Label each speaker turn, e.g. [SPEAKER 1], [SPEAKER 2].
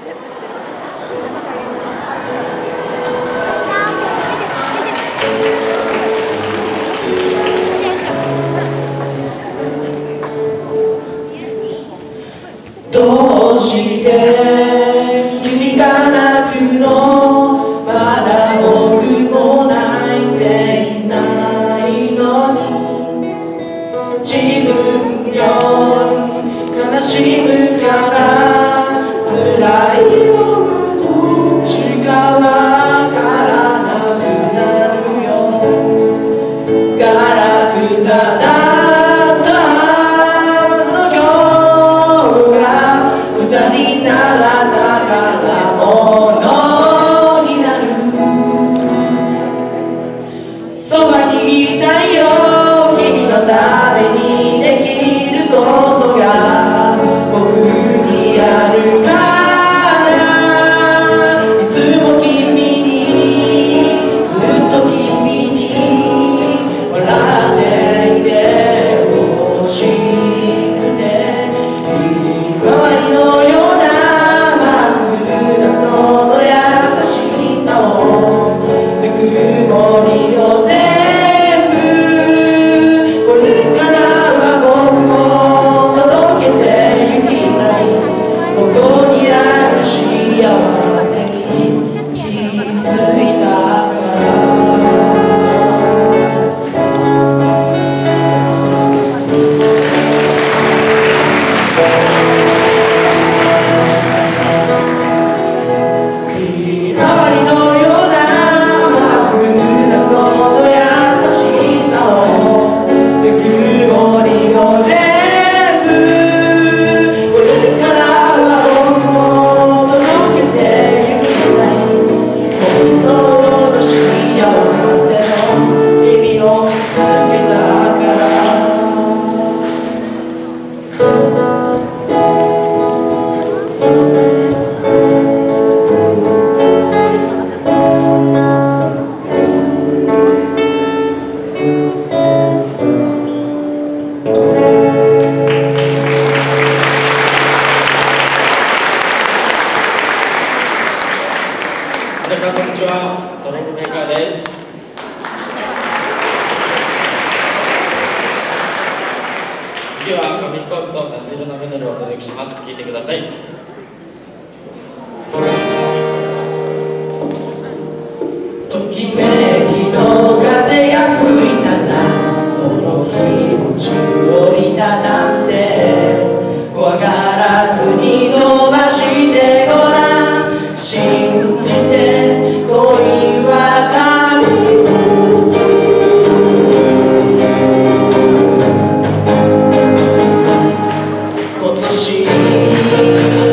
[SPEAKER 1] どうして君が泣くの、まだ僕も泣いていないのに、自分より悲しむから辛いのはどっちかわからなくなるよ。ガラクタだったはずの今日が二人なら宝物になる。そばにいたいよ、君のためにできることが僕にあるから、いつも君にずっと君に笑っていてほしくて、周りのようなまっすぐなその優しさを、ぬくもりを全部これからは僕も届けてゆきたい。ここにある幸せに気づいたから。周りのようなまっすぐなその優しさを、ぬくもりを全部これからは僕も届けてゆきたい。本当の幸せの意味を見つけたから。
[SPEAKER 2] 皆さんこんにちは、トラブルメーカーです。次は紙コント夏色のメドレーをお届けします。聴いてください。
[SPEAKER 1] ときめきの風が吹いたら、その気持ちを折りたたんで、怖がらずに飛ばしてごらん。信じて恋は神。今年